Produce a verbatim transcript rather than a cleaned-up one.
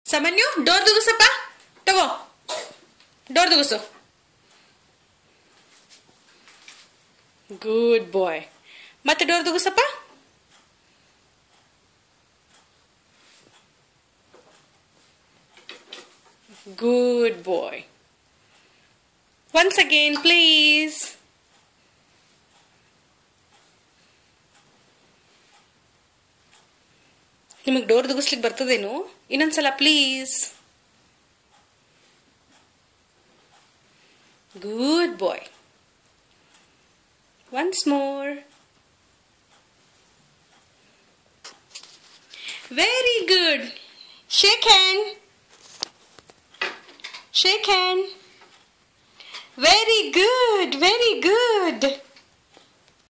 ಸಮನ್ಯು door ದುಗುಸಪ್ಪ ತಗೋ door ದುಗುಸು good bye ಮತ್ತೆ door ದುಗುಸಪ್ಪ good bye once again please ನಿಮಗೆ ಡೋರ್ ದುಗುಸ್ಲಿಕ್ಕೆ ಬರ್ತದೇನು ಇನ್ನೊಂದ್ಸಲ please good bye once more very good shake hand shake hand very good very good